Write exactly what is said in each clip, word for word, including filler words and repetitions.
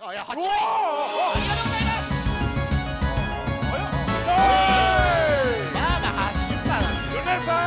あ、いや、はち。 おお、ありがとうございます。 まあまあはちじゅっパーセントなんで。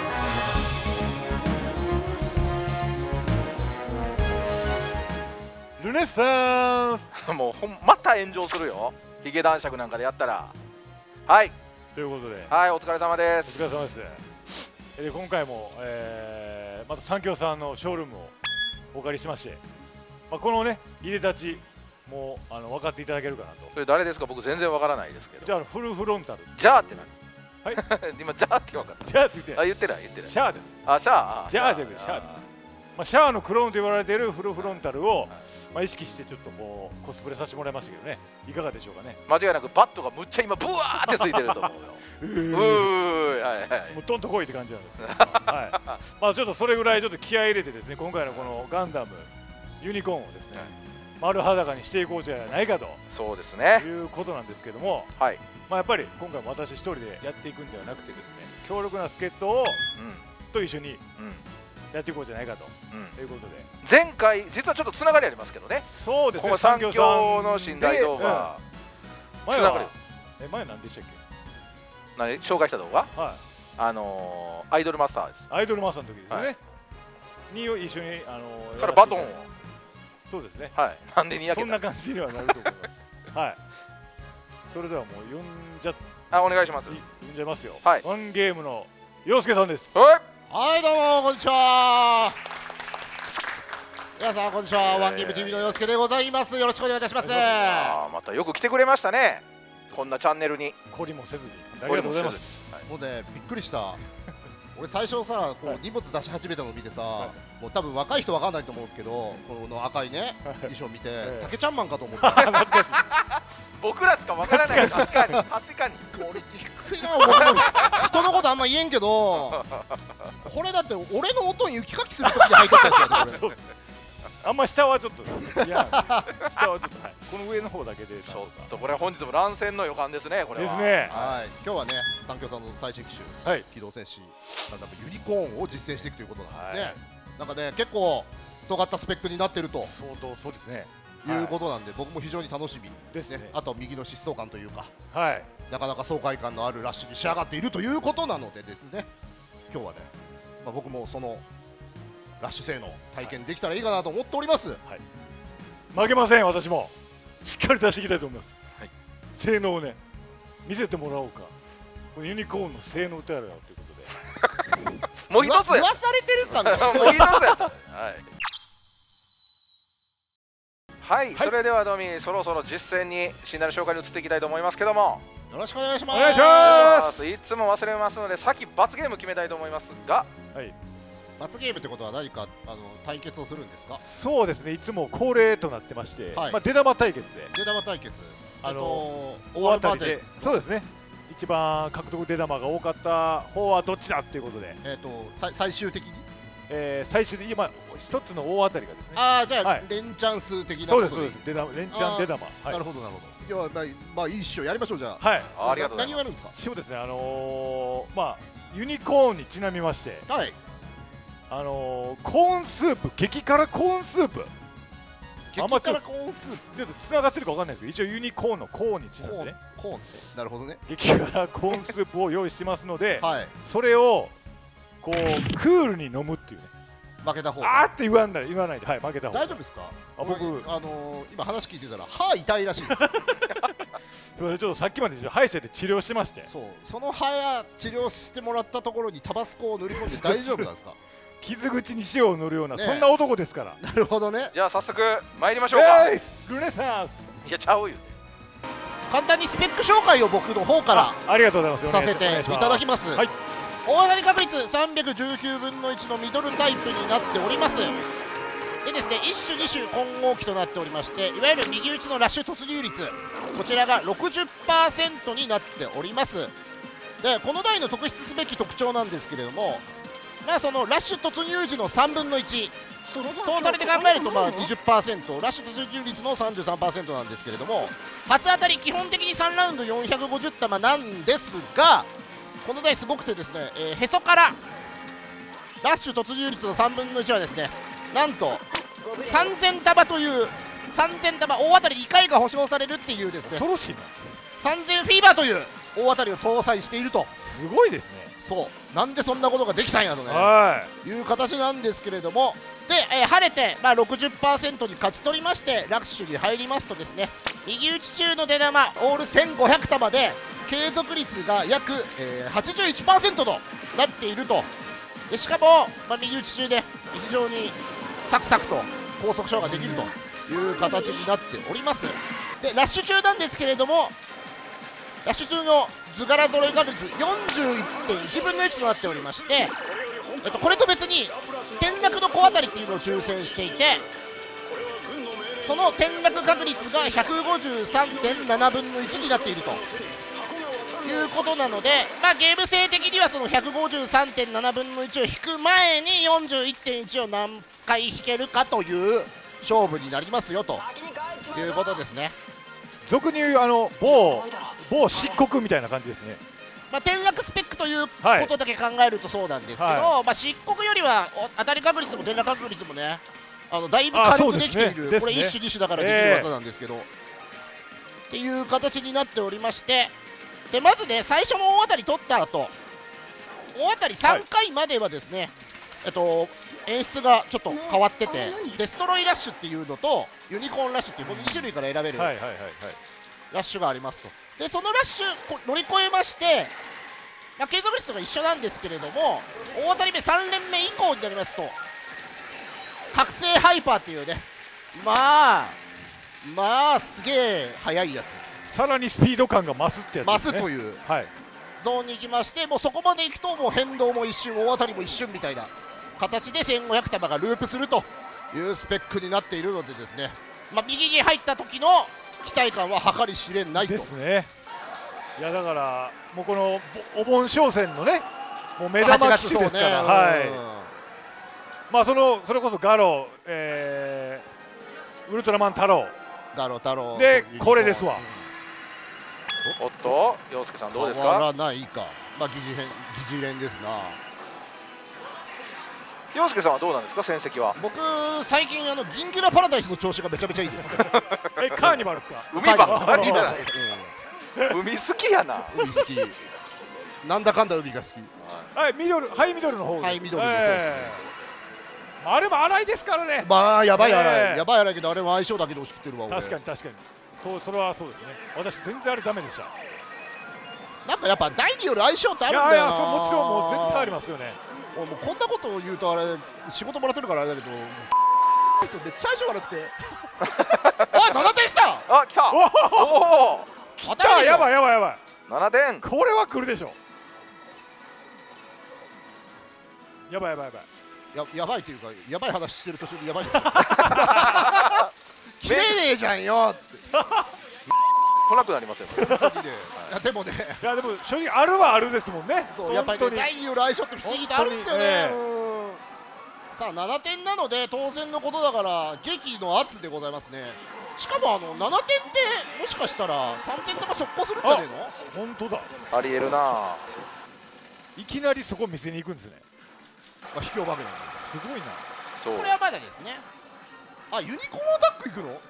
ルネサンスもうほんまた炎上するよ、ヒゲ男爵なんかでやったら。はいということで、 はい、お疲れ様でおす。 疲れ様です。で今回も、えー、また三協さんのショールームをお借りしまして、まあ、このね入れ立ちもうあの分かっていただけるかなと。 それ誰ですか？僕全然わからないですけど。 じゃああのフルフロンタル。 じゃあって何？ はい今じゃあって分かった。 じゃあって言ってあ、言ってない言ってない。 シャアです。 あ、シャア。 じゃあじゃなくてシャアです。まあ、シャアのクローンと言われているフルフロンタルを、まあ、意識してちょっとこうコスプレさせてもらいましたけどね、いかがでしょうかね。 間違いなくバットがむっちゃ今ブワーってついてると思うよ。うーい、はいはい。 もうどんと来いって感じなんですけど、はい、まあちょっとそれぐらいちょっと気合い入れてですね、今回のこのガンダムユニコーンをですね、丸裸にしていこうじゃないかと。 そうですね。 いうことなんですけども、はい、まあやっぱり今回も私一人でやっていくんではなくてですね、強力な助っ人を、うん、と一緒に、うんやっていこうじゃないかと、うん、ということで前回実はちょっとつながりありますけどね。 そうですね、 この三協の信頼動画、 うん、前はえ前何でしたっけ？ 何紹介した動画？ はい、 あのー、アイドルマスターです。 アイドルマスターの時ですよね、はい、に一緒にあのー、 からバトンを。 そうですね、 はい、なんでにやけたそんな感じにはなると思いますはい、それではもう呼んじゃあお願いします。 呼んじゃいますよ。 はい、 ワンゲームの陽介さんです。 はいはい、どうもこんにちは。皆さんこんにちは、えー、ワンゲーム ティーブイ の陽介でございます。よろしくお願いいたします。 あまたよく来てくれましたね、こんなチャンネルに。 懲りもせずにありがとうございます。 はい、もうねびっくりした俺最初さこう荷物出し始めたのを見てさ、はい、もう多分若い人わかんないと思うんですけど、この赤いね、はい、衣装見て、えー、竹ちゃんマンかと思った懐かしい僕らしかわからない。確かに確かにクオリティ低いな。僕も人のことあんま言えんけどこれだって俺の音に雪かきするときに履いてたやつやでこれ。 そうですね、あんま下はちょっといや下はちょっと、はい、この上の方だけでちょっとこれは本日も乱戦の予感ですね。これはですね。 はい、今日はね三協さんの最新機種、はい、機動戦士ガンダムユニコーンを実践していくということなんですね、はい、なんかね結構尖ったスペックになってると相当そうですねいうことなんで、はい、僕も非常に楽しみですね。 あと右の疾走感というか、 はい、 なかなか爽快感のあるラッシュに仕上がっているということなのでですね、今日はね、まあ、僕もそのラッシュ性能体験できたらいいかなと思っております。はい、 負けません。私もしっかり出していきたいと思います。はい、性能をね見せてもらおうか。このユニコーンの性能歌やろよということでもう一つ言わされてるかなもう一つやったはいはい、はい、それではドミそろそろ実践に新なる紹介に移っていきたいと思いますけども、 よろしくお願いします。 お願いします。 いつも忘れますので先罰ゲーム決めたいと思いますが、 はい、 罰ゲームってことは何かあの対決をするんですか？ そうですね、いつも恒例となってまして、はい、まあ出玉対決で出玉対決、 あのー、大当たりで、そうですね、一番獲得出玉が多かった方はどっちだっていうことで、 えっと最終的に、 えー、最終的に今一つの大当たりがですね、 ああじゃあ、はい、連チャン数的なことでいいですか？そうですそうです、出玉連チャン出玉、 はい、なるほどなるほど。いやまあ、まあいいっしょ、やりましょうじゃあ。 はい、 ありがとうございます。 何をやるんですか？ そうですね、あのー、まあユニコーンにちなみまして、 はい、 あのー、コーンスープ、激辛コーンスープ、 激辛コーンスープちょっとつながってるかわかんないですけど、一応ユニコーンのコーンにちなんでね、 コーンね、なるほどね、 激辛コーンスープを用意してますので、 はい、 それをこうクールに飲むっていうね、 負けた方あーって言わない言わないで、はい、負けた方大丈夫ですか？ あ僕あのー、今話聞いてたら歯痛いらしいですすみません、ちょっとさっきまで歯医者で治療してまして、 そうその歯や治療してもらったところにタバスコを塗り込んで大丈夫なんですか？ 傷口に塩を塗るような、ね、そんな男ですから。 なるほどね。 じゃあ早速参りましょうか。 ルネサンス。 いやちゃうよ。 簡単にスペック紹介を僕の方からありがとうございますさせていただきます。はい、大当たり確率さんびゃくじゅうきゅうぶんのいちのミドルタイプになっております。でですね、いっ種に種混合機となっておりまして、いわゆる右打ちのラッシュ突入率、こちらが ろくじゅっパーセント になっております。でこの台の特筆すべき特徴なんですけれども、まあそのラッシュ突入時のさんぶんのいち、トータルで考えるとまあ にじゅっパーセント、ラッシュ突入率の さんじゅうさんパーセント なんですけれども、初当たり基本的にさんラウンドよんひゃくごじゅう玉なんですが、この台すごくてですね、えー、へそからラッシュ突入率のさんぶんのいちはですね、なんとさんぜん玉というさんぜん玉大当たりにかいが保証されるっていうですね、 恐ろしいな。 さんぜんフィーバーという大当たりを搭載していると。 すごいですね。 そうなんでそんなことができたんやとね、 はいう形なんですけれども、で、えー晴れて、まあ、ろくじゅっパーセント に勝ち取りましてラッシュに入りますとですね、右打ち中の出玉オールせんごひゃく玉で継続率が約、えー、はちじゅういちパーセント となっていると。でしかも、まあ、右打ち中で非常にサクサクと高速勝ができるという形になっております。でラッシュ中なんですけれども、ラッシュ中の図柄揃い確率 よんじゅういってんいちぶんのいちとなっておりまして、えっと、これと別に転落の小当たりっていうのを抽選していて、その転落確率が ひゃくごじゅうさんてんななぶんのいちになっているということなので、まあ、ゲーム性的にはその ひゃくごじゅうさんてんななぶんのいちを引く前に よんじゅういってんいちを何回引けるかという勝負になりますよということですね。 俗に言うあの某某漆黒みたいな感じですね。 まあ、転落スペックということだけ考えるとそうなんですけど、はい、まあ、漆黒よりは当たり確率も転落確率もね、あのだいぶ軽くできている、ね、これ一種二種だからできる技なんですけど、えー、っていう形になっておりまして、でまずね最初の大当たり取った後、大当たりさんかいまではですね、はい、えっと演出がちょっと変わってて、デストロイラッシュっていうのとユニコーンラッシュっていうこのに種類から選べるラッシュがありますと。でそのラッシュ乗り越えまして、まあ、継続率が一緒なんですけれども、大当たり目さん連目以降になりますと覚醒ハイパーっていうね、まあまあすげえ速いやつ、 さらにスピード感が増すってやつですね。 増すという、 はい、 ゾーンに行きまして、もうそこまで行くともう変動も一瞬大当たりも一瞬みたいな形でせんごひゃく玉がループするというスペックになっているのでですね、まあ、右に入った時の期待感は計り知れないとですね。いやだからもうこのお盆商戦のねもう目玉機種ですから、はい、まあそのそれこそガロ、えー、ウルトラマン太郎ガロ太郎でこれですわ。 おっと陽介さんどうですか。 変わらないか、まあ疑似編疑似連ですな。 陽介さんはどうなんですか戦績は。 僕最近あの銀ギュラパラダイスの調子がめちゃめちゃいいですね。 えカーニバルですか。 海ばっかりだ。海好きやな。 海好き。なんだかんだ海が好き。 はいミドルハイミドルの方。 ハイミドルの方ですね。 あれも荒いですからね。 まあやばい荒いやばい荒いけど、あれは相性だけで押し切ってるわ。 確かに確かに。そうそれはそうですね。私全然あれダメでした。 なんかやっぱ台による相性ってあるんだよな。 いやいやそうもちろんもう絶対ありますよね。 もうこんなことを言うとあれ仕事もらってるからあれだけどめっちゃ相性悪くてあななてんしたあ来たおお来たやばいやばいやばいななてんこれは来るでしょ。やばいやばいやばいややばいっていうかやばい話してる途中でやばい切れねえじゃんよっつって来なくなりますよ。 いやでもね、 いやでも正直あるはあるですもんね。 そうやっぱりね台による相性って不思議とあるんですよね。さあななてんなので当然のことだから劇の圧でございますね。しかもあのななてんってもしかしたらさんぜん玉直行するんじゃねえの。 本当だありえるな。 いきなりそこ見せに行くんですね。 あ引きお化けなんだ。 すごいな。 そうこれはまだですね。あユニコーンアタックいくの。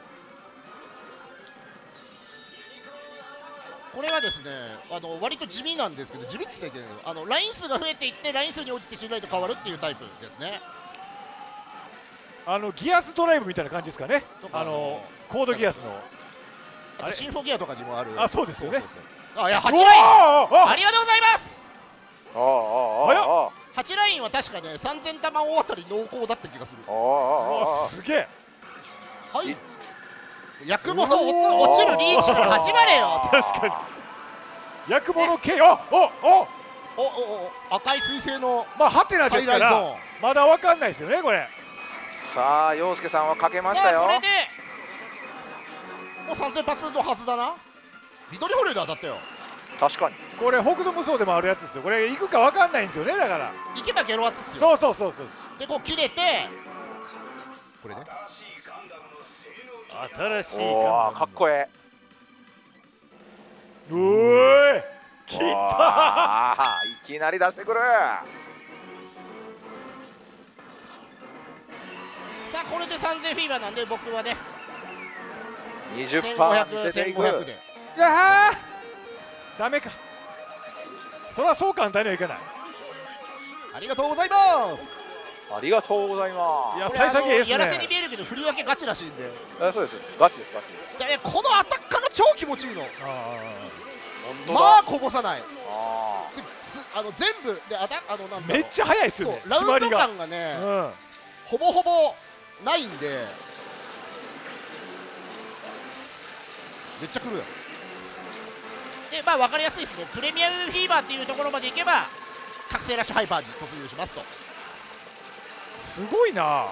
これはですねあの割と地味なんですけど、地味って言っちゃいけないのあのライン数が増えていってライン数に応じて信頼と変わるっていうタイプですね。 あのギアスドライブみたいな感じですかね。あのコードギアスのあとシンフォギアとかにもある。 あそうですよね。 あいやはちラインありがとうございます。 ああああはちラインは確かねさんぜん玉大当たり濃厚だった気がする。 あああすげえ。 はい役物落ちるリーチから始まれよ。 確かに役物系おおおおお赤い彗星のまあハテナですからまだわかんないですよねこれ。 さあ陽介さんはかけましたよ。 これでもうさんぜん発のはずだな。緑ホレーで当たったよ。 確かにこれ北斗無双でもあるやつですよ。これ行くかわかんないんですよね。だから行けばゲロ圧っすよ。 そうそうそうそうでこう切れてこれね新しいおかっこええ。うーいきたいきなり出してくる。 さあこれでさんぜんフィーバーなんで僕はねにじゅっパーセント 見せていく。 せんごひゃくでいやーダメか。それはそう簡単にはいかない。 ありがとうございます。 ありがとうございます。 いや幸先いいですね。 やらせに見えるけど振り分けガチらしいんで。 あ、そうですガチですガチです。 でね、このアタッカーが超気持ちいいの。 あまあこぼさない。 あですあの全部でアタあのなんだろうめっちゃ速いっすよね。 ラウンド締まりが感がね、 うん、 ほぼほぼないんでめっちゃくるよ。でまあ分かりやすいですね。プレミアムフィーバーっていうところまでいけば覚醒ラッシュハイパーに突入しますと。 すごいな。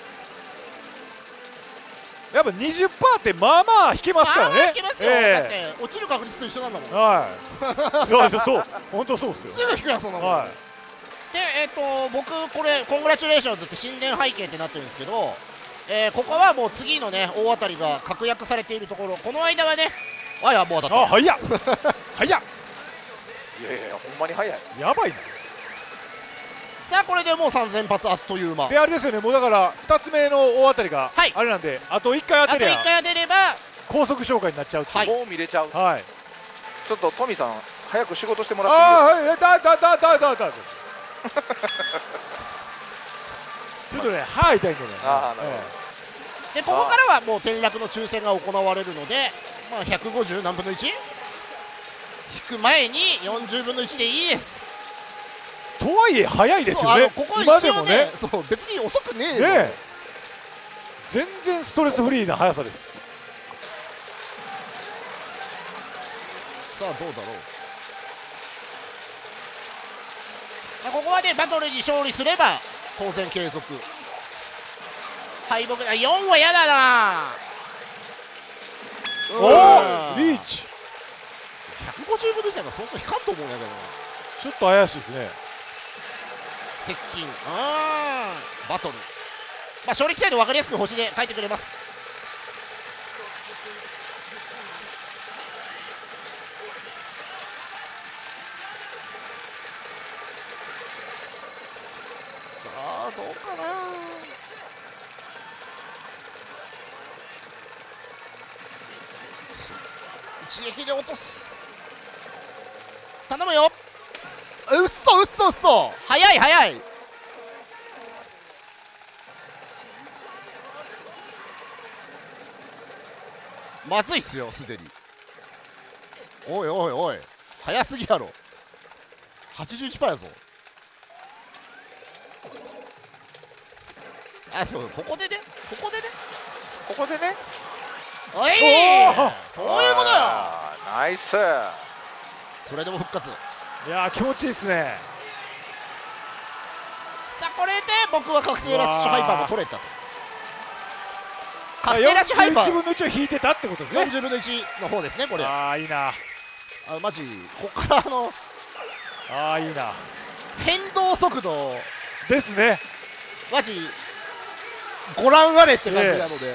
やっぱ にじゅっパーセント ってまあまあ引けますからね。 まあまあいけますよ、 えだって落ちる確率と一緒なんだもん。 はいそうそうそう本当そうっすよ。 すぐ引くやんそんなもん、 はい、 でえっ、と僕これコングラチュレーションズって神殿背景ってなってるんですけど、えーここはもう次のね大当たりが確約されているところ、この間はねあいやもう当たった。 あ早っ早っいやいやいやほんまに早い。 やばいな。 さあこれでもうさんぜん発あっという間であれですよね、もうだからふたつめの大当たりがはいあれなんで、あといっかい当あといってりゃかい当てれば高速紹介になっちゃうっていう。 もう見れちゃう。 はい、 ちょっとトミさん早く仕事してもあらっていいですか。 あはいだだだだだだちょっとね歯痛いんでね。 あーなるほどえでここからはもう転落の抽選が行われるので、まあ、ひゃくごじゅう何分の いち 引く前によんじゅうぶんのいちでいいです。 えとはいえ早いですそうあよね。 のここ今一応ねでもねそう別に遅くねえよ、 ねえ全然ストレスフリーな速さです。 さあどうだろう。まあここはねバトルに勝利すれば当然継続。敗北だ。よんは嫌だな。 おおリーチひゃくごじゅうぶんのいちなんかそうそう引かんと思うんだけどな。 ちょっと怪しいですね。 接近あーバトル、まあ勝利期待で分かりやすく星で書いてくれます。さあどうかな。一撃で落とす。頼むよ。うっそうっそうっそ早い早い。まずいっすよすでに。おいおいおい早すぎやろ。 はちじゅういちパーセント やぞ。あそうここでねここでねここでね。 おいそういうことよ。 あーナイス。 それでも復活。 いやー気持ちいいですね。 さあこれで僕は覚醒ラッシュハイパーも取れたと。覚醒ラッシュハイパよんじゅういちぶーんのいちを引いてたってことですね。 よんじゅうぶんのいちの方ですねこれ。あああいいな。 マジここからあのああいいな変動速度ですね。 マジご覧あれって感じなので、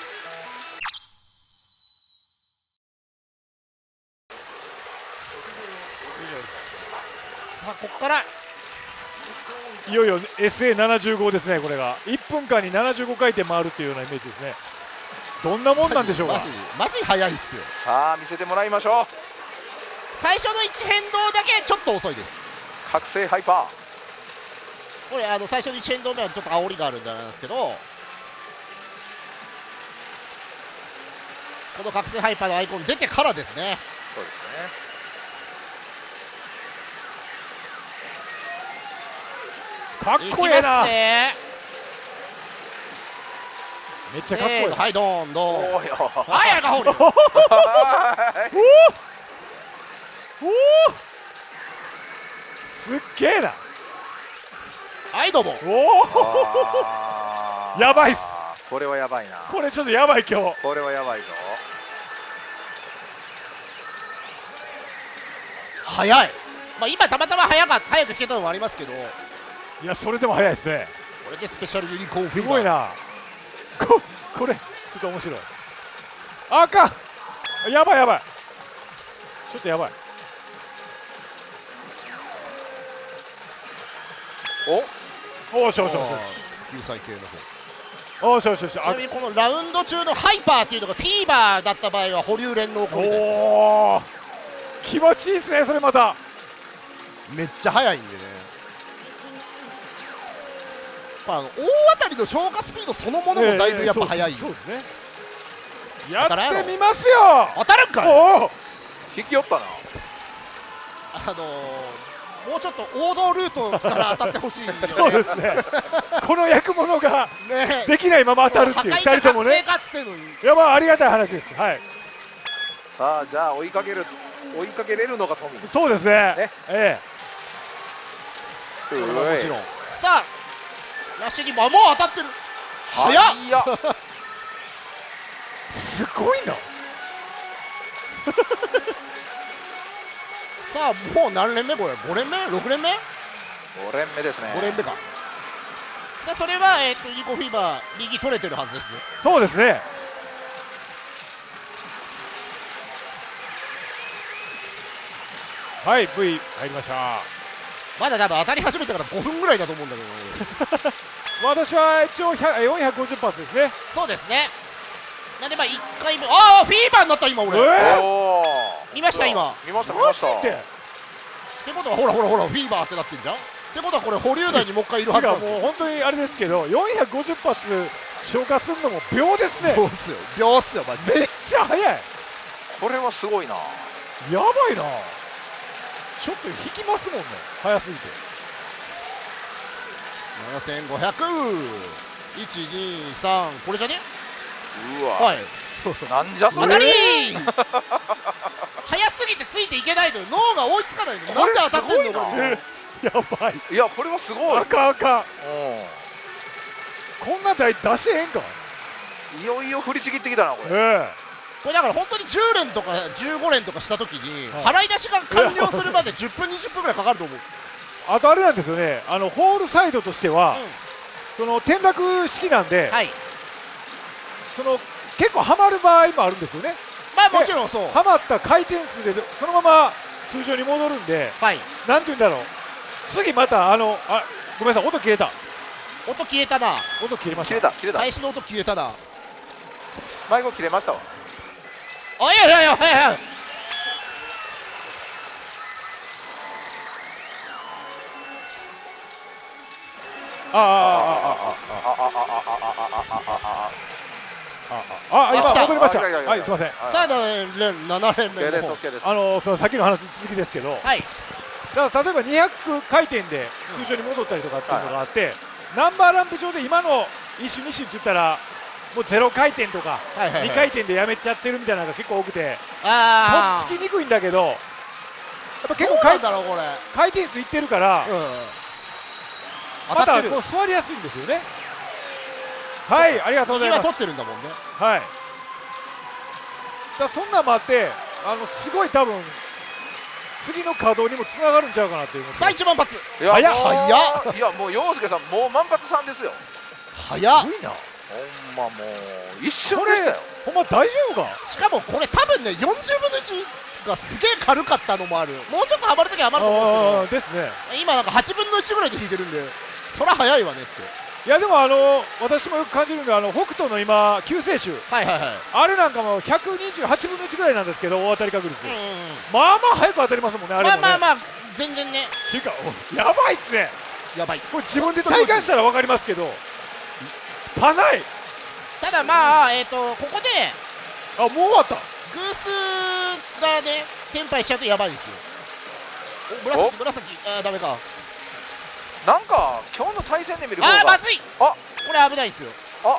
さあここからいよいよ エスエーななじゅうご ですね。これがいっぷんかんにななじゅうごかい転回るっていうようなイメージですね。どんなもんなんでしょうか。 マジマジ速いっすよ。 さあ見せてもらいましょう。 最初のいち変動だけちょっと遅いです。 覚醒ハイパー。 これあの最初のいち変動目はちょっと煽りがあるんなんですけど、この覚醒ハイパーのアイコン出てからですね。 そうですね。 かっこええな。 ね、 めっちゃかっこいい。 はいどんどん。 おーよはいやらかホール。 おおすっげえな。 はいどうも。 おおやばいっす。 これはやばいな。 これちょっとやばい今日。 これはやばいぞ。 早い。まあ今たまたま早か早く引けたのもありますけど、 いやそれでも早いですね。 これでスペシャルユニコーンフすィーバー。 ごいな。ここれちょっと面白い。あかん。やばいやばい。ちょっとやばい。 おおおしょしょしょ。 救済系の方。 おしよしよし。 ちなみにこのラウンド中のハイパーっていうのがフィーバーだった場合は保留連の攻撃です。 おー、気持ちいいですねそれまた。 めっちゃ速いんでね。あの大当たりの消化スピードそのものもだいぶやっぱ速い。 そうですね。やってみますよ。 当たるんかい。 おお、引き寄ったな。 あのー、もうちょっと王道ルートから当たってほしいよね。 そうですね。この役物ができないまま当たるっていうふたりともね。いやまあありがたい話です。はい。 さあじゃあ追いかける追いかけれるのがトミー。 そうですね。ね、ええ。もちろん。さあラッシュにももう当たってる。早っ。いや。 すごいな。 さあもう何連目これ、ご連目ろく連目ご連目ですね。 ご連目か。さあそれはえっとニコフィーバー右取れてるはずですね。 そうですね。はい V 入りました。 まだ多分当たり始めてからごふんぐらいだと思うんだけど私は一応よんひゃくごじゅっ発ですね。 そうですね。なんでまあいっかいめ、ああフィーバーになった今俺、えー、見ました今。 見ました見ました。 ってことはほらほらほらフィーバーってなってんじゃん。ってことはこれ保留内にもう一回いるはずなんですよ。 もう本当にあれですけどよんひゃくごじゅっ発消化するのも秒ですね。 秒っすよ秒っすよマジで。 めっちゃ速い。 これはすごいな。 やばいな。ちょっと引きますもんね速すぎて。 ななせんごひゃく いちにさんこれじゃね。 うわ、 はいなんじゃそれ。 当たり速すぎてついていけないのよ。脳が追いつかないの。なんで当たってんのこれ。 やばい。 いやこれはすごい。 あかんあかん。こんな台出しへんか。 いよいよ振りちぎってきたなこれ。 ええ、 これだから本当にじゅう連とかじゅうご連とかしたときに払い出しが完了するまでじゅっぷんにじゅっぷんぐらいかかると思う。 あとあれなんですよね、あのホールサイドとしては、うん、その転落式なんで、はい、その結構はまる場合もあるんですよね。 まあもちろんそう。 はまった回転数でそのまま通常に戻るんで、はい、なんて言うんだろう。次またあのあごめんなさい音消えた。 音消えたな。 音消えました。 切れた切れた。 開始の音消えたな。 迷子切れましたわ。 あいやいやいやいや。 あああああああああああああああ今戻りました。はいすみません。 さあなな連目のあのそのさっきの話続きですけど、はい。だから例えばにひゃく回転で通常に戻ったりとかっていうのがあって、ナンバーランプ上で今のいっ周に周って言ったらもうゼロ回転とかに回転でやめちゃってるみたいなのが結構多くて、とっつきにくいんだけど、やっぱ結構回転数いってるから。またこう座りやすいんですよね。はい、ありがとうございます。 今取ってるんだもんね。 はい。だそんなんもあって、あのすごい多分次の稼働にもつながるんちゃうかなっていう。 さあ一万発。 いや早っ早っ。いやもう陽介さんもう万発さんですよ。 早っ。 すごいな。ほんまもう一瞬でしたよ。 ほんま大丈夫か。 しかもこれ多分ねよんじゅうぶんのいちがすげえ軽かったのもある。もうちょっとはまるときは余ると思うんですけど。ですね。今なんかはちぶんのいちぐらいで引いてるんで。そりゃ早いわねって。 いやでもあの私もよく感じるのがあの北斗の今救世主、はいはいはい、あれなんかもひゃくにじゅうはちぶんのいちぐらいなんですけど大当たり確率、うんうん、まあまあ早く当たりますもんね。あれもね。 まあまあまあ全然ね。 ていうかやばいっすね。 やばい。 これ自分で体感したら分かりますけどパない。 ただまあえっ、ー、とここであもう終わった。 グースがねテンパイしちゃうとやばいですよ。紫紫あダメか。 なんか今日の対戦で見る方があーまずい。あこれ危ないですよ。 あ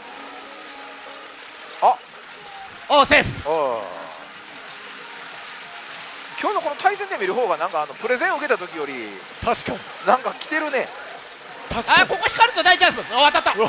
ああセーフ。 今日のこの対戦で見る方がなんかあのプレゼンを受けた時より確かになんか来てるね。 確かに。あここ光ると大チャンスです。あ当たった。ラッ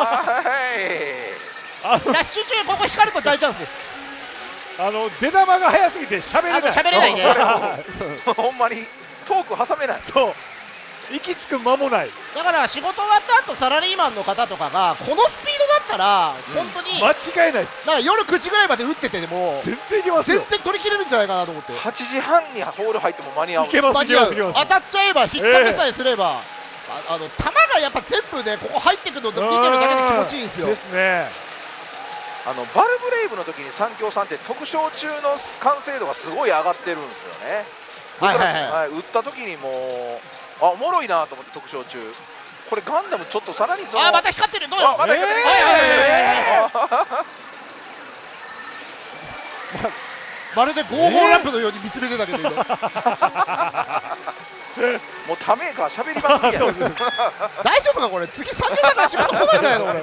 シュ中ここ光ると大チャンスです。 あの出玉が早すぎて喋れない。 喋れないね。 ほんまにトーク挟めない。 そう。行き着く間もない。 だから仕事終わった後サラリーマンの方とかがこのスピードだったら本当に間違いないです。 だから夜くじぐらいまで打ってても全然いけますよ。 全然取り切れるんじゃないかなと思って。 はちじはんにホール入っても間に合う。 いけますいけます。 当たっちゃえば引っ掛けさえすればああの球がやっぱ全部ねここ入ってくるの見てるだけで気持ちいいんですよ。 ですね。 あのバルブレイブの時に三協さんって特賞中の完成度がすごい上がってるんですよね。 はいはいはい、 はい、打った時にもうあおもろいなと思って特賞中。これガンダムちょっとさらにそのあまた光ってるどうよ。 また光ってる。 まるでゴーゴーランプのように見つめてたけど今もうためか喋り番組や大丈夫かこれ次さんじだから仕事来ないんじゃないの俺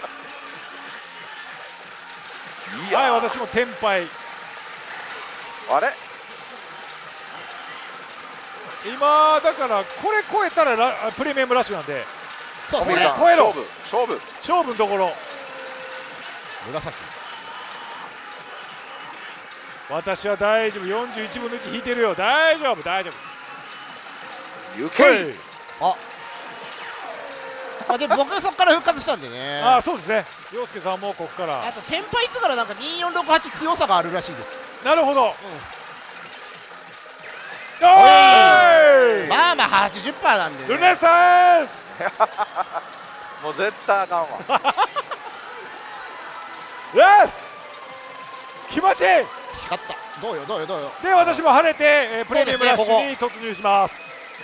いやはい私もテンパイ。 あれ今だからこれ超えたらラプレミアムラッシュなんで、 そうですね。 超えろ勝負勝負勝負のところ。 紫私は大丈夫。よんじゅういちぶんのいち引いてるよ。大丈夫大丈夫。 ゆけいああで僕そこから復活したんでね。 ああそうですね。陽介さんもここからあとテンパイツからなんかによんろくはち強さがあるらしいです。 なるほど、うん、おーいまあまあ はちじゅっパーセント なんで、ね、 ルネサンスもう絶対あかんわよし気持ちいい。 光ったどうよどうよどうよ。 で私も晴れて、えー、プレミアムラッシュに突入します。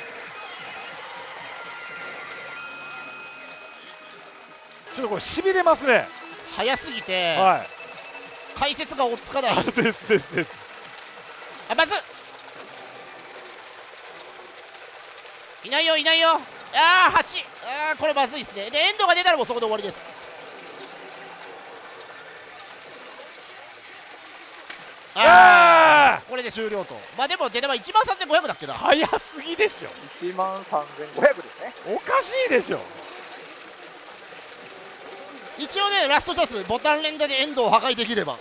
ちょっとこれしびれますね。 早すぎて、 はい、 解説が追っつかないですですです。 あまずいないよいないよ。ああはちああこれまずいですね。でエンドが出たらもうそこで終わりです。ああこれで終了と。まあでも出ればいちまんさんぜんごひゃくだっけな。 早すぎでしょ。 いちまんさんぜんごひゃくですね。 おかしいでしょ。 一応ねラストチャンスボタン連打でエンドを破壊できれば。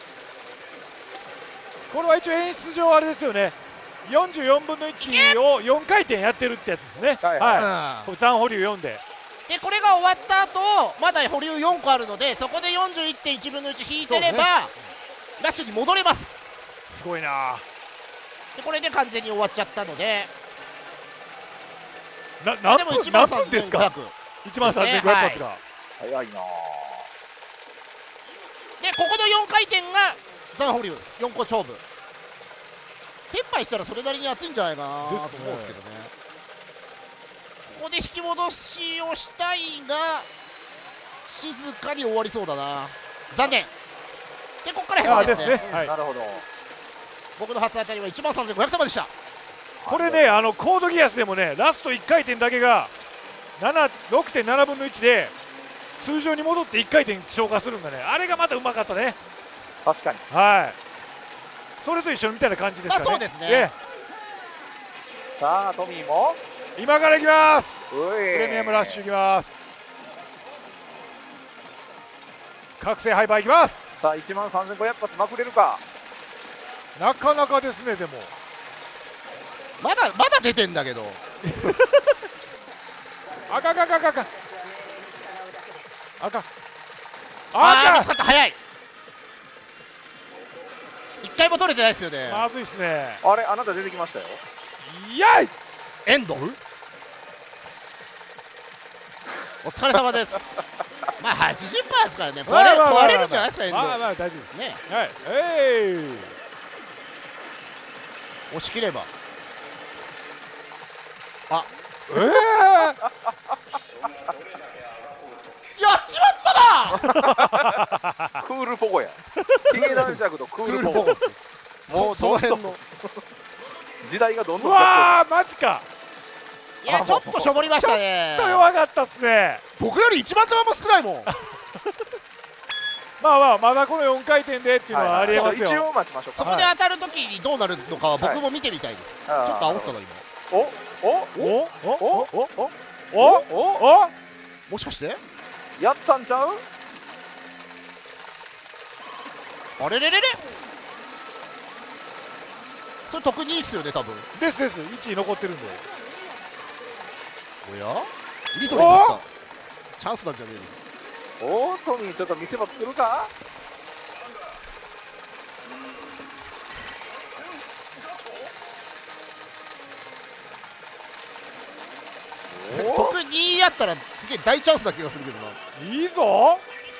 これは一応演出上あれですよね。よんじゅうよんぶんのいちをよんかいてんやってるってやつですね。はい、はい、残保留よんで。 でこれが終わった後まだ保留よんこあるのでそこで よんじゅういってんいちぶんのいち引いてれば、ね、ラッシュに戻れます。 すごいな。 でこれで完全に終わっちゃったのでな何分ですか。いちまんさんぜんごひゃく発が、 はい、早いな。 でここのよんかいてんが残保留よんこ勝負。テンパイしたらそれなりに熱いんじゃないかなと思うんですけどね。ここで引き戻しをしたいが静かに終わりそうだな。残念。でここからへそですね。 なるほど。 僕の初当たりはいちまんさんぜんごひゃくたまでした。 これねあのコードギアスでもねラストいっかいてんだけが ろくてんななぶんのいちで通常に戻っていっかいてん消化するんだね。あれがまたうまかったね。 確かに。 はい。それと一緒みたいな感じですかね。 そうですね。 さあトミーも今からいきます。 プレミアムラッシュいきます。覚醒ハイパーいきます。 さあいちまんさんぜんごひゃく発まくれるか。 なかなかですね。でもまだまだ出てんだけどあかんあかんあかんあかんあかんああ見つかった。早い。いっかいも取れてないですよね。 まずいっすね。 あれあなた出てきましたよ。 イエイエンドお疲れ様ですまあ はちじゅっパーセント ですからね壊れ壊れるんじゃないですかエンド。 まあまあ大丈夫ですね。 はいえい押し切ればあええやっちまったなクールポコや。ヒゲ男爵とクールポコ。 もうその辺の時代がどんどん。 うわーマジか。 いやちょっとしょぼりましたね。 ちょっと弱かったっすね。 僕よりいちまん玉も少ないもんまあまあまだこのよんかいてんでっていうのはありえますよ。 一応待ちましょうか。 そこで当たるときにどうなるのかは僕も見てみたいです。ちょっと煽ったの今。 おおおおおおおおおもしかしてやったんちゃう。 あれれれれそれ特にいいっすよね多分。 ですですいちい残ってるんで。 おやリトリーだったチャンスなんじゃねえの。 おおトミーちょっと見せ場作るか。 特にやったらすげえ大チャンスな気がするけどな。 いいぞ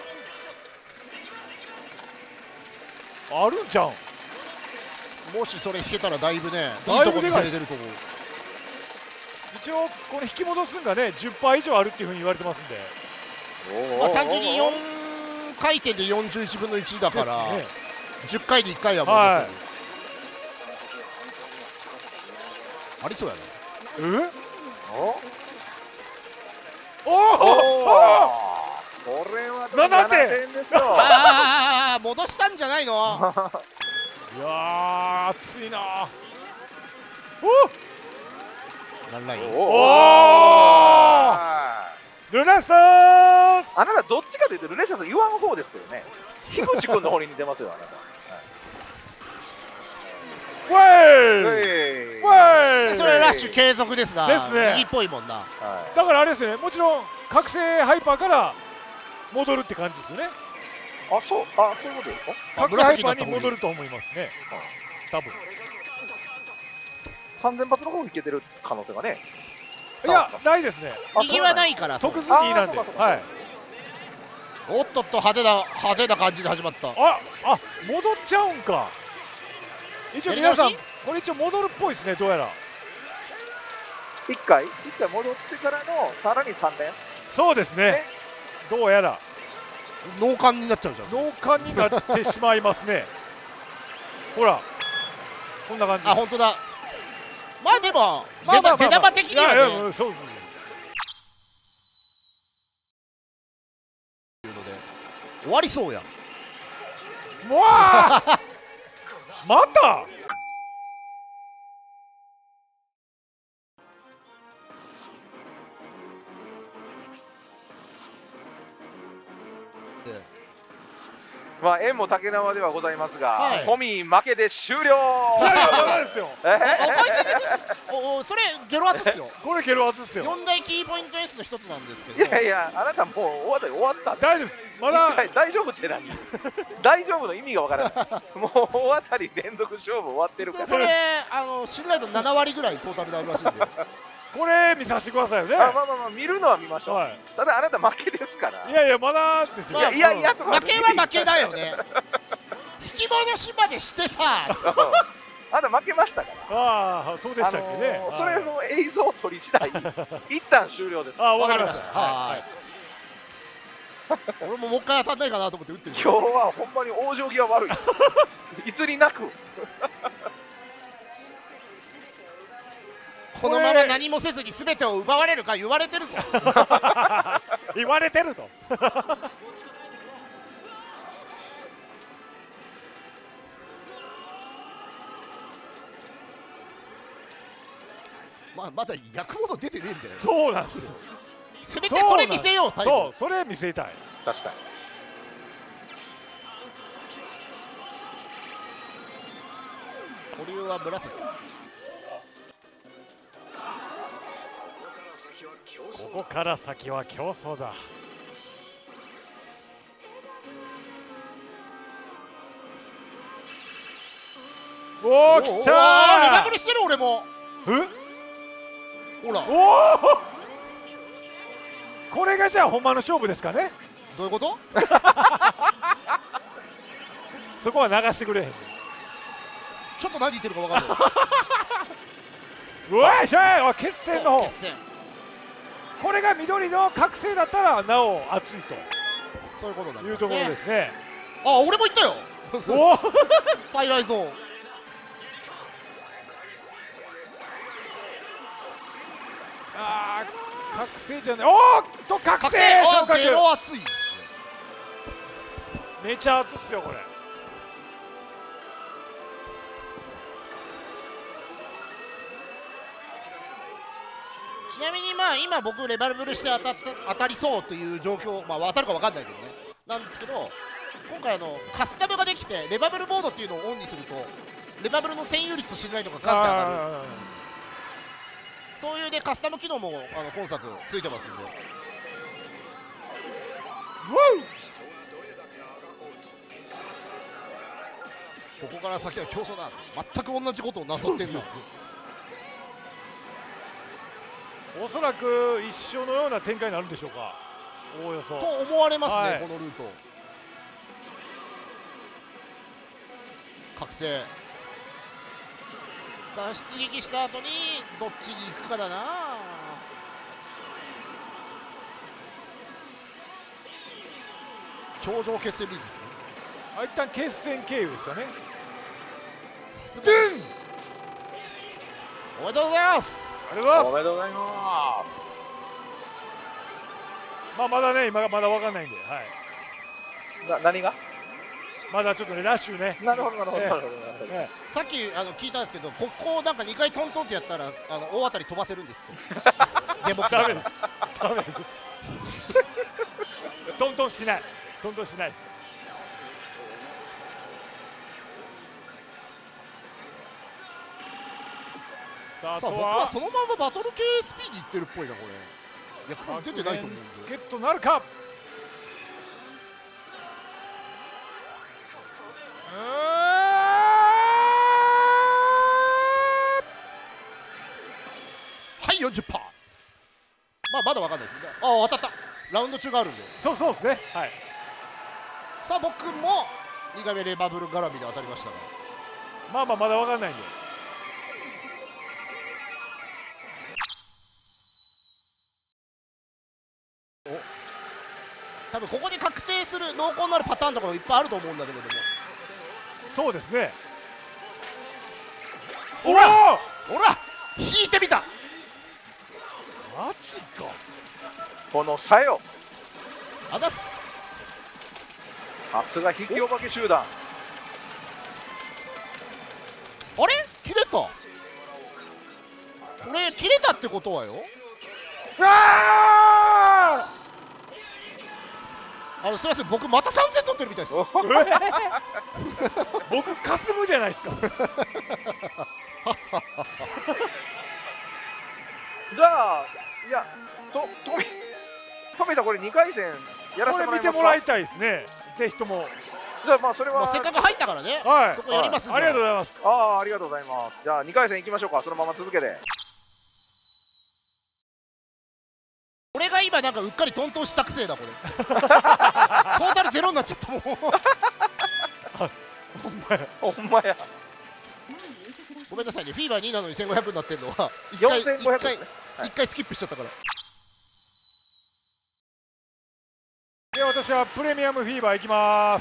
あるんじゃん。 もしそれ引けたらだいぶねいいだいぶとこ見せれてると思う。 一応これ引き戻すんがねじゅっパー以上あるっていうふうに言われてますんで、 まあ単純によんかい転でよんじゅういちぶんのいちだから、ね、じゅっかいでいっかいは戻せる、はい、ありそうやな。 えおおこれはななてんですよ。 ああ戻したんじゃないのいやー熱いな。 おなんラインおおルネサンス。 あなたどっちかというとルネサンス言わん方ですけどね。樋口君の方に似てますよあなた。 ウェイウェイそれラッシュ継続ですな。 ですね。 右っぽいもんな、はい、 だからあれですよね、もちろん覚醒ハイパーから戻るって感じですよね。 あ、そう、あ、そういうことですか。 覚醒ハイパーに戻ると思いますね、多分さんぜん発の方にいけてる可能性がね。 いや、ないですね。 右はないから即数になんで。はい。 おっとっと派手な派手な感じで始まった。 あ、あ、戻っちゃうんか。一応皆さんこれ一応戻るっぽいですね、どうやら。 一回一回戻ってからのさらにさん連。 そうですね。どうやら脳幹になっちゃうじゃん。 脳幹になってしまいますね。ほら、こんな感じ。 あ、本当だ。まあでも出玉的にはね。 そうです。 終わりそうや。 もわーまたまあ縁も竹縄ではございますが、はい、トミー負けで終了。いやいやまだですよ。 えおおそれゲロ圧っすよ。 これゲロ圧っすよ。 四大キーポイントエースの一つなんですけど。 いやいやあなたもう終わった終わった。 大丈夫まだ大丈夫って何？大丈夫の意味がわからない。もう大当たり連続勝負終わってるから。 それあの信頼度ななわりぐらいトータルであるらしいんで。 これ見させてくださいよね。 あ、まあまあまあ見るのは見ましょう、はい、ただあなた負けですから。 いやいやまだですよ。 いやいやいやとか負けは負けだよね。引き戻しまでしてさあなた負けましたから。 ああそうでしたっけね、 あのー、それの映像を取り次第一旦終了です。 ああわかりました。はい俺ももう一回当たんないかなと思って打ってる。 今日はほんまに往生際悪いいつになくこのまま何もせずに全てを奪われるか言われてるぞ言われてるとまあまだ役物出てねえんだよ。 そうなんですよ。 せめてそれ見せよう。最後そうそれ見せたい。 確かに保留は紫。 ここから先は競争だ。おお来たー。 レバブルしてる俺も。 えほらおおこれがじゃあ本間の勝負ですかね。 どういうことそこは流してくれへん。 ちょっと何言ってるか分かんないうわいしゃい決戦の方。 決戦これが緑の覚醒だったらなお熱いとそういうことになりますね。 いうところですね。 あ、俺も言ったよお再来ゾーン。 あー覚醒じゃない。おーっと覚醒昇格。 ゲロ熱いですね。 めちゃ熱っすよこれ。 ちなみにまあ今僕レバルブルして当たった当たりそうという状況、まあ当たるか分かんないけどねなんですけど、今回あのカスタムができてレバブルモードっていうのをオンにするとレバブルの占有率と信頼度がガンって上がる。そういうでカスタム機能もあの今作ついてますんで。ここから先は競争だ。全く同じことをなさってるんですおそらく一緒のような展開になるんでしょうか、おおよそと思われますね、 はい、 このルート。覚醒、さあ出撃した後にどっちに行くかだな。頂上決戦リーチですね。 あ、一旦決戦経由ですかね。 さすがおめでとうございます。 ありがとうございます。 おめでとうございます。 まあまだね、今まだわかんないんで、はい。 な何が？ まだちょっとね、ラッシュね。 なるほどなるほどなるほど。 さっきあの聞いたんですけど、ここなんかにかいトントンってやったらあの大当たり飛ばせるんですって。でもダメです。ダメです。トントンしない。トントンしないです。さあ、 さあ僕はそのままバトル系 エスピー にいってるっぽいなこれ。いやこれ出てないと思うんで。 ゲットなるか。 はい よんじゅっパーセント。 まあまだわかんないですね。ああ当たった。ラウンド中があるんで。 そうそうですね。はい。 さあ僕もにかいめレバブル絡みで当たりましたが、 まあまあまだわかんないんで。 多分ここで確定する濃厚になるパターンとかもいっぱいあると思うんだけれども。 そうですね。ほらほら引いてみた。 マジか。 このさよ、 あざっす。 さすが引きお化け集団。 あれ切れた。これ切れたってことはよ、ああのすみません、僕またさんぜん取ってるみたいです。 僕かすむじゃないですか。 じゃあ、いや、と、とみ、とみさん、これにかい戦やらせてもらいますか。 これ見てもらいたいですね。ぜひとも。 じゃあ、まあ、それは。 まあせっかく入ったからね。 はい。 そこやりますんで。 ありがとうございます。 ああ、ありがとうございます。じゃあ、にかい戦行きましょうか。そのまま続けて。 俺が今なんかうっかりトントンしたくせえだこれ。トータルゼロになっちゃったもん。 ほんまや。 ほんまや。 ごめんなさいね、フィーバーになのにせんごひゃくになってるのはいっかいいっかいいっかいスキップしちゃったから。 で、私はプレミアムフィーバー行きます。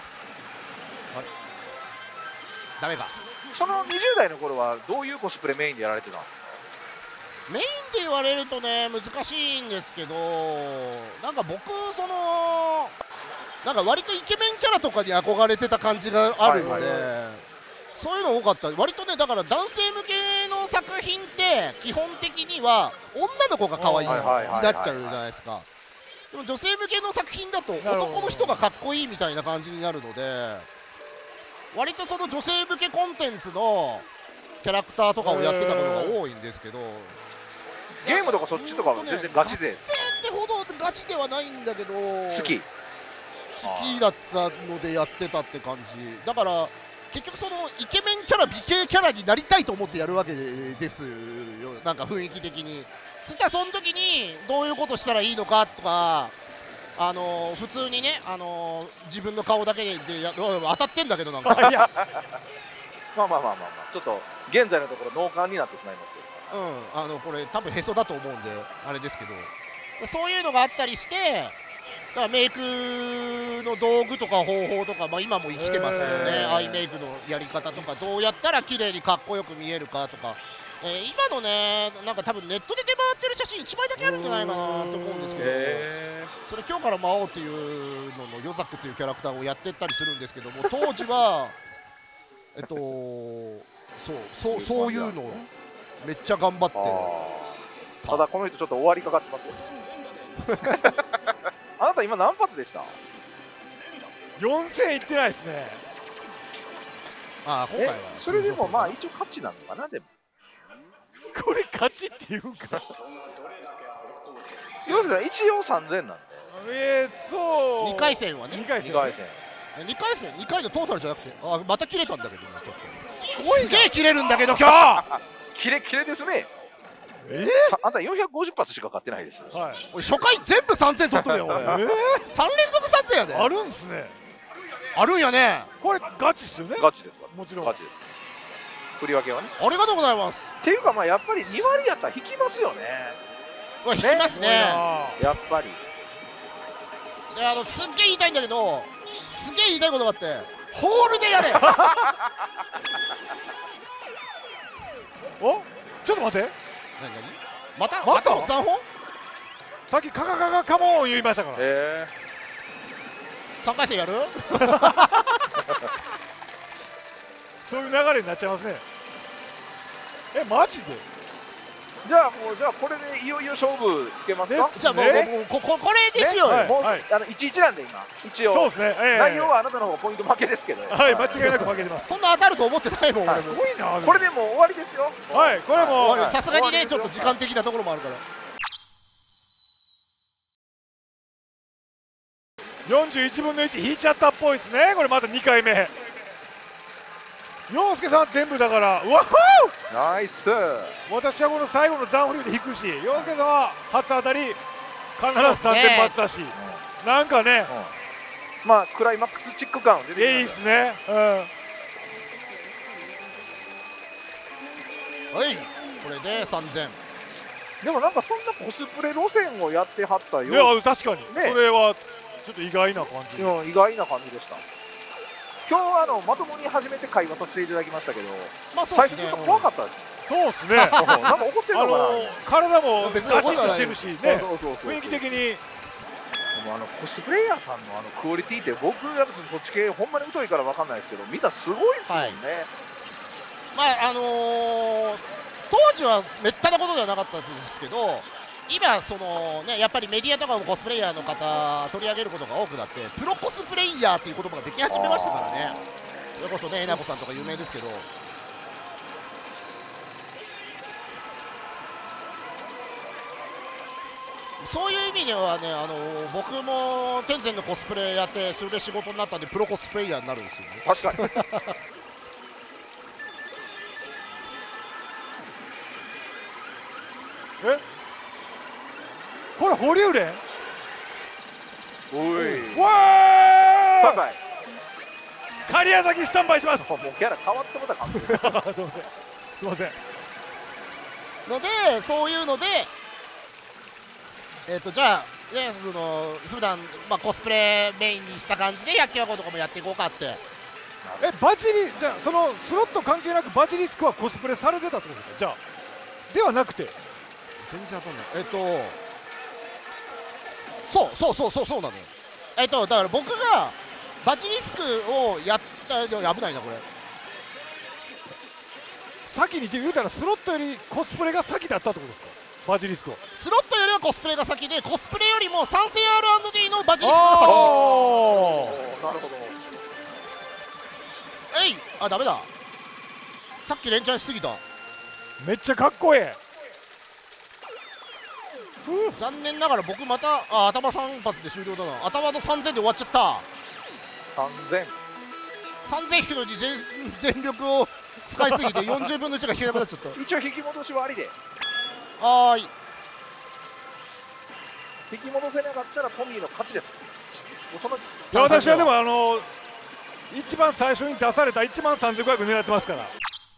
ダメか。 そのにじゅう代の頃はどういうコスプレメインでやられてたんですか。 メインで言われるとね難しいんですけど、なんか僕そのなんか割とイケメンキャラとかに憧れてた感じがあるので、そういうの多かった。割とねだから男性向けの作品って基本的には女の子が可愛いになっちゃうじゃないですか。でも女性向けの作品だと男の人がかっこいいみたいな感じになるので、割とその女性向けコンテンツのキャラクターとかをやってたことが多いんですけど、 ゲームとかそっちとかは全然ガチで、 ガチ勢ってほどガチではないんだけど好き好きだったのでやってたって感じだから、結局そのイケメンキャラ美形キャラになりたいと思ってやるわけですよ、なんか雰囲気的に。そしたらその時にどういうことしたらいいのかとか、あのー、普通にね、あのー、自分の顔だけでや当たってんだけどなんかまあまあまあまあまあ、ちょっと現在のところ脳幹になってしまいますけど。 うん、あのこれ多分へそだと思うんであれですけど、そういうのがあったりして、だからメイクの道具とか方法とか、まあ、今も生きてますよね。アイメイクのやり方とか、どうやったら綺麗にかっこよく見えるかとか、えー、今のねなんか多分ネットで出回ってる写真いちまいだけあるんじゃないかなと思うんですけど、それ今日から魔王っていうののヨザクっていうキャラクターをやってったりするんですけども、当時はえっとそうそうそういうのをめっちゃ頑張って。 ただこの人ちょっと終わりかかってますけどあなた今何発でした？ よんせんいってないですね。 ああ今回はそれでもまあ一応勝ちなのかな。でもこれ勝ちっていうんか。 要するに一応さんぜんなんで、 えー、そうにかい戦はね、 にかい戦にかい戦にかい戦にかいのトータルじゃなくて、あまた切れたんだけど、ちょっとすげえ切れるんだけど今日キレキレですね。 えー、あんたよんひゃくごじゅっ発しか買ってないですよ。 はい、 俺初回全部さんぜん取っとるよ俺。えー、さん連続さんぜんやで。 あるんすね。 あるんやね。 これガチっすよね。 ガチですか。 もちろんガチです。振り分けはね。 ありがとうございます。 っていうかまあやっぱりに割やったら引きますよね。 引きますね。 やっぱり。 いや、あのすっげえ言いたいんだけど、すげえ言いたいことがあって、ホールでやれ。 お、ちょっと待って。 何何？またまたまた残法？ さっきカカカカカモン言いましたから。 えー、さんかい戦やる？ そういう流れになっちゃいますね。え、マジで？ じゃあもうじゃあこれでいよいよ勝負つけますか。 じゃあもうこここれでしようよ。 もうあのいちいちなんで今一応。 そうですね。 内容はあなたの方がポイント負けですけど。 はい、間違いなく負けてます。 そんな当たると思ってないもん俺も。 すごいな。 これでもう終わりですよ。 はい、これもさすがにねちょっと時間的なところもあるから。 よんじゅういちぶんのいち引いちゃったっぽいですね。これまたにかいめ。陽介さん全部だから、うわっ、 ナイス。 私はこの最後の残フリーで引くし、陽介さんは初当たり必ずさんぜん発だし、なんかね、 まあクライマックスチック感出てきます。 いいっすね。 はい、これでさんぜん。 でもなんかそんなコスプレ路線をやってはったよう。 いや確かに、ね、それはちょっと意外な感じ。 いや意外な感じでした。今日あのまともに初めて会話させていただきましたけど、まあ最初ちょっと怖かったです。 そうですね。 なんか怒ってるのかな。 体もガチッとしてるしね。雰囲気的に。 でもあのコスプレイヤーさんのあのクオリティって僕がそっち系ほんまに疎いからわかんないですけど、見たらすごいですもんね。 まああのー、当時はめったなことではなかったですけど、今そのねやっぱりメディアとかもコスプレイヤーの方取り上げることが多くなって、プロコスプレイヤーっていう言葉ができ始めましたからね。それこそねえなこさんとか有名ですけど。そういう意味ではね、あのー、僕も天然のコスプレやってそれで仕事になったんでプロコスプレイヤーになるんですよね。 確かに。 え、これ保留連？ おい。 わー。スタンバイ。 狩矢崎スタンバイします。 もうキャラ変わってもた感じ。 すみません。すみません。 のでそういうので、えっ、ー、とじゃあねその普段まあコスプレメインにした感じで野球箱とかもやっていこうかって。 え、バジリじゃあそのスロット関係なくバジリスクはコスプレされてたってことですか？じゃあではなくて。 全然当たんない。えっとそうそうそうそうそうなのよ。えっとだから僕がバジリスクをやった危ないなこれ。 先に言うたらスロットよりコスプレが先だったってことですか？バジリスクはスロットよりはコスプレが先で、コスプレよりも参戦 アールアンドディー のバジリスクが先。 なるほど。 えい、あダメだ、さっき連チャンしすぎた。 めっちゃかっこええ。 残念ながら僕またあ頭さん発で終了だな。頭のさんぜんで終わっちゃった。 さんぜんさんぜん引くのに 全, 全力を使いすぎてよんじゅうぶんのいちが引けなくなっちゃった。 一応引き戻しはありで。 はーい。 引き戻せなかったらトミーの勝ちです。 その私はでもあの一番最初に出されたいちまんさんぜんごひゃく狙ってますから。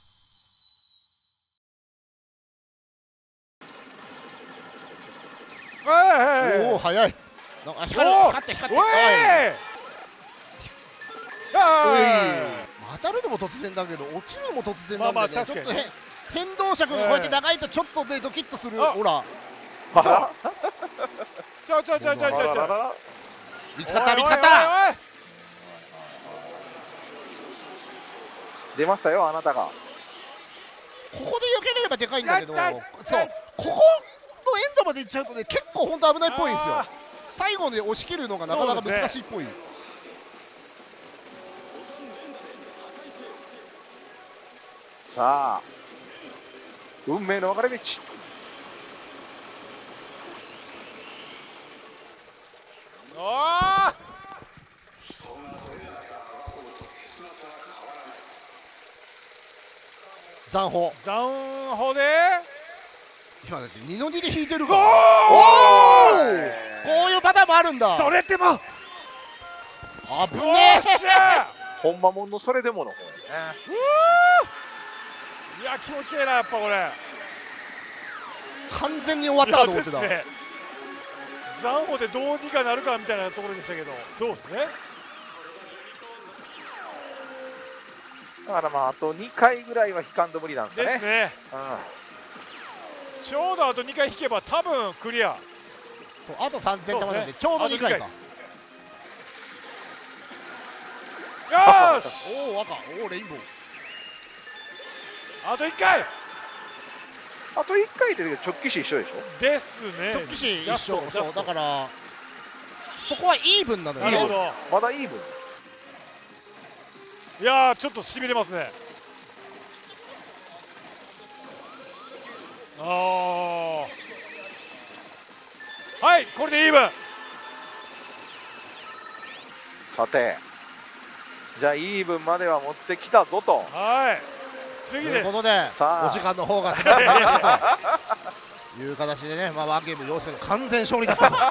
おお早い。あ光る光って光って。おい。当たるのも突然だけど落ちるのも突然なんだよね。ちょっと変動尺がこうやって長いとちょっとねドキッとする。ほら。 ちょちょちょちょちょちょ。 見つかった見つかった。 出ましたよあなたが。 ここで避けれればでかいんだけど、そうここのエンドまで行っちゃうとね結構本当危ないっぽいんですよ。最後で押し切るのがなかなか難しいっぽい。 さあ運命の分かれ道。 ああ残砲残砲で今だって二の二で引いてるから。おお、こういうパターンもあるんだ。 それっても危ねえ。 ほんまもんのそれでもの方やね。 いや気持ちいいなやっぱこれ。 完全に終わったかと思ってた。 残歩でどうにかなるかみたいなところでしたけど、そうですね。 だからまああとにかいぐらいは引かんと無理なんですかね。 ですね。 うん、 ちょうどあとにかい引けば多分クリア。 あとさんぜん玉なんでちょうどにかいか。 よーし。 おお赤、おおレインボー。 あといっかい。 あといっかいで直帰士一緒でしょ。 ですね。 直帰士一緒。そうだからそこはイーブンなのよね。 なるほど。 まだイーブン。 いやーちょっとしびれますね。ああはいこれでイーブン。 さてじゃあイーブンまでは持ってきたぞと。 はい次です。 ということでさあお時間の方が過ぎてまいりましたという形でね、まあワンゲーム陽介の完全勝利だったと。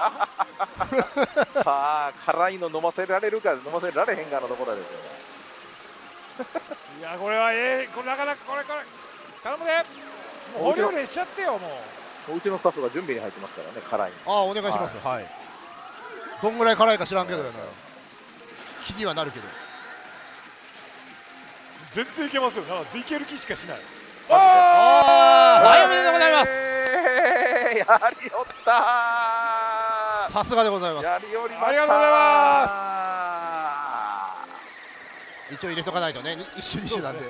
さあ辛いの飲ませられるか飲ませられへんかのところですよ。 いやこれはええこれなかなかこれこれ頼むで。もうホリホリしちゃってよもう。 うちのスタッフが準備に入ってますからね辛いの。 ああお願いします。はい、どんぐらい辛いか知らんけどよな、気にはなるけど。 全然いけますよ。なんかいける気しかしない。 ああはいおめでとうございます。 えー、やりよったー。 さすがでございます。 やりよりました。 ありがとうございま一応入れとかないとね、一種二種なんで。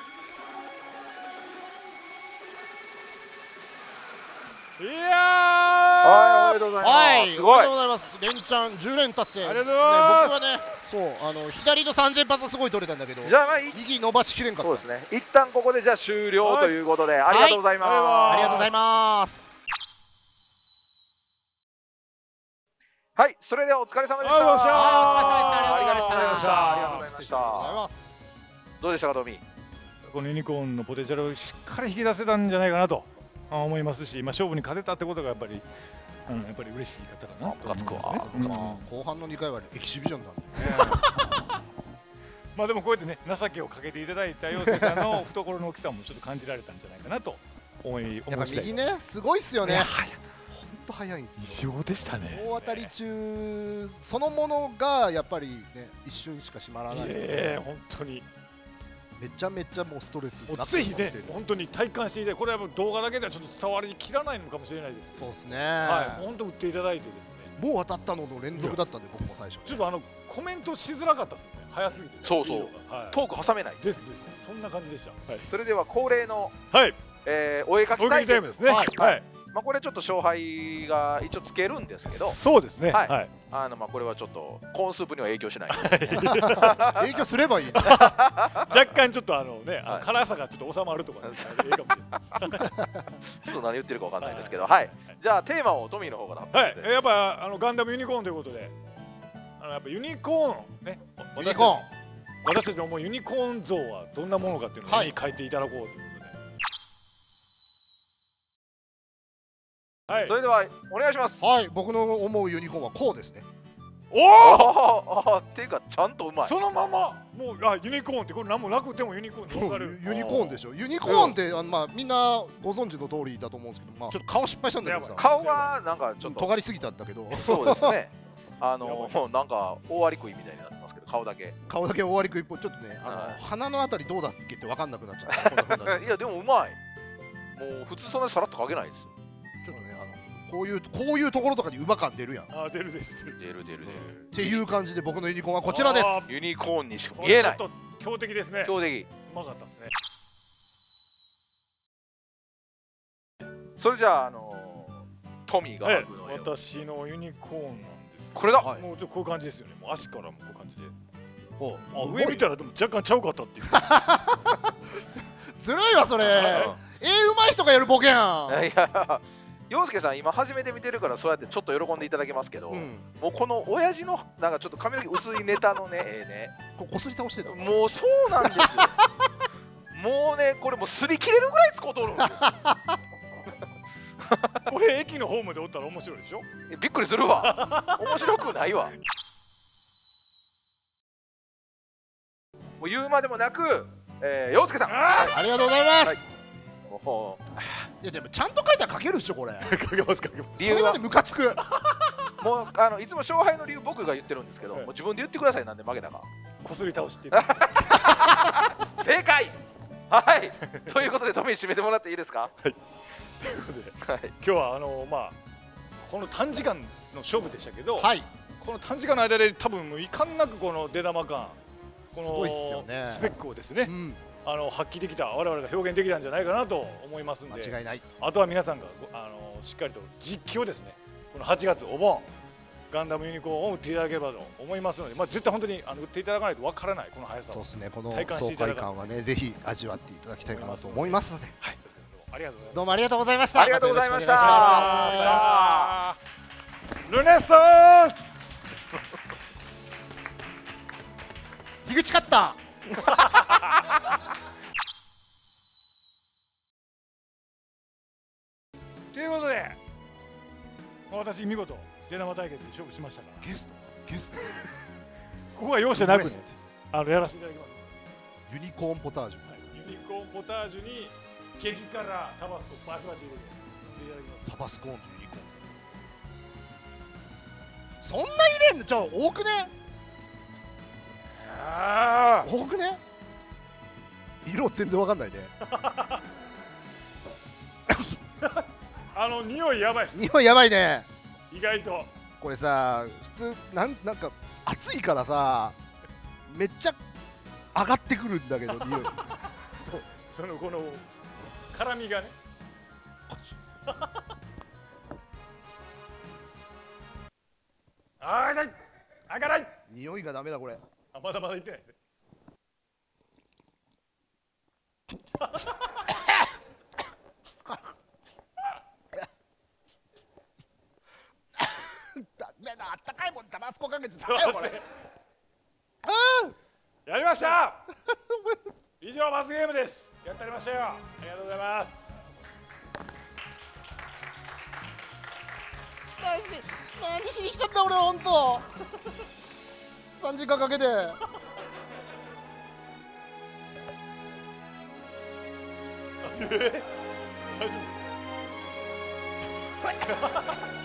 いやーはいおめでとうございます。 はい、 すごい。 おめでとうございます。連チャンじゅう連達成。 ありがとうございます。 僕はね、そうあの左のさんぜん発はすごい取れたんだけど、 じゃあまあい右伸ばしきれんかった。 そうですね。一旦ここでじゃあ終了ということで、ありがとうございます。 ありがとうございます。 はい、それではお疲れ様でした。 ありがとうございました。 はい、お疲れ様でした。ありがとうございました。 ありがとうございました。ありがとうございました。 ありがとうございます。 どうでしたかトミー。 このユニコーンのポテンシャルをしっかり引き出せたんじゃないかなと思いますし、まあ勝負に勝てたってことがやっぱり、うん、やっぱり嬉しい方かなと思いますね。うん、 まあ後半のにかいはエキシビジョンなんで。 まあでもこうやってね情けをかけていただいた陽介さんの懐の大きさもちょっと感じられたんじゃないかなと思いやっぱ思い右ねすごいっすよね。本当速いんですよ。 異常でしたね。 大当たり中そのものがやっぱりね一瞬しか閉まらない。 ええ本当に。 めちゃめちゃもうストレスになってぜひね本当に体感していてこれはもう動画だけではちょっと伝わりきらないのかもしれないです。 そうですね。 はい、本当打っていただいてですね。 もう当たったのの連続だったんで僕も最初。 ちょっとあのコメントしづらかったですね。早すぎて。 そうそう。トーク挟めない。 ですです。そんな感じでした。はい。 それでは恒例のはいえお絵かきタイムですね。はい。 まあこれちょっと勝敗が一応つけるんですけど。 そうですね。 はい。あのまあこれはちょっとコーンスープには影響しない。 影響すればいい。 若干ちょっとあのね辛さがちょっと収まるとか。ちょっと何言ってるかわかんないですけど、はい。じゃあテーマをトミーの方から。 はい。やっぱあのガンダムユニコーンということで、あのやっぱユニコーンね。 ユニコーン。 私たちの思うユニコーン像はどんなものかっていうのを書いていただこうということで。 はい、それではお願いします。 はい、僕の思うユニコーンはこうですね。 おお。 っていうかちゃんとうまい。 そのままもうあユニコーンってこれ何もなくてもユニコーンって分かる。 ユニコーンでしょ。ユニコーンってあのまあみんなご存知の通りだと思うんですけど、まあちょっと顔失敗したんだけどさ。 顔がなんかちょっと尖りすぎたんだけど。 そうですね。あのなんか大アリクイみたいになってますけど顔だけ。 顔だけ大アリクイっぽいちょっとねあの鼻のあたりどうだっけって分かんなくなっちゃった。 いやでもうまい。もう普通そんなにさらっとかけないですよ。 ちょっとねあの。こういうこういうところとかに馬感出るやん。 あ出る出る出る出る出る。 っていう感じで僕のユニコーンはこちらです。 ユニコーンにしか見えない。 ちょっと強敵ですね。 強敵。 うまかったですね。 それじゃああのトミーが私のユニコーンなんです。 これだ。 もうちょっとこういう感じですよね。もう足からもこういう感じで。あ上見たらでも若干ちゃうかったっていう。 ずるいわそれ。えうまい人がやるボケやん。 いや。陽介さん今初めて見てるからそうやってちょっと喜んでいただけますけど、うん、もうこの親父のなんかちょっと髪の毛薄いネタのねえねここすり倒してるもうそうなんですよもうねこれもうすり切れるぐらい使うとるんですこれ駅のホームでおったら面白いでしょ。 びっくりするわ。面白くないわ。もう言うまでもなく、えー、陽介さん、 ありがとうございます。 もいやでもちゃんと書いたら書けるでしょこれ。 書けます書けます。 理由はムカつく。 もうあのいつも勝敗の理由僕が言ってるんですけど、もう自分で言ってください。なんで負けたか。 こすり倒して正解。はい。ということでトミー締めてもらっていいですか。 はい。ということで、はい、今日はあのまあこの短時間の勝負でしたけど、はい、この短時間の間で多分もういかんなくこの出玉感、このスペックをですね、うん、あの発揮できた、我々が表現できたんじゃないかなと思いますんで、 間違いない。 あとは皆さんがあのしっかりと実況ですね、このはちがつお盆ガンダムユニコーンを打っていただければと思いますので、まあ、絶対本当にあの打っていただかないとわからないこの速さを、 そうですね、この爽快感はねぜひ味わっていただきたいかなと思いますので、はい、どうもありがとうございました。 ありがとうございました。 ルネサンス樋口勝った。 ということで私見事出玉対決で勝負しましたから、 ゲストゲストここは容赦なくねあのやらせていただきます。 ユニコーンポタージュ、 はい、ユニコーンポタージュに激辛タバスコバチバチ入れていただきます。 タバスコーンとユニコーンそんな入れんの？じゃあ多くね？ ああ多くね？色全然わかんないね。 あの匂いやばいです。 匂いやばいね。 意外とこれさ、普通なんなんか暑いからさ、めっちゃ上がってくるんだけど匂い。 そう、そのこの辛みがね。ああ、痛い。開かない。 匂いがダメだこれ。 あ、まだまだいってないですね。 ダメだ、あったかいもんタバスコかけてダメよこれ。 やりました。以上罰ゲームです。やってやりましたよ。ありがとうございます。 何何しに来たんだ俺は本当。三時間かけて。 大丈夫です。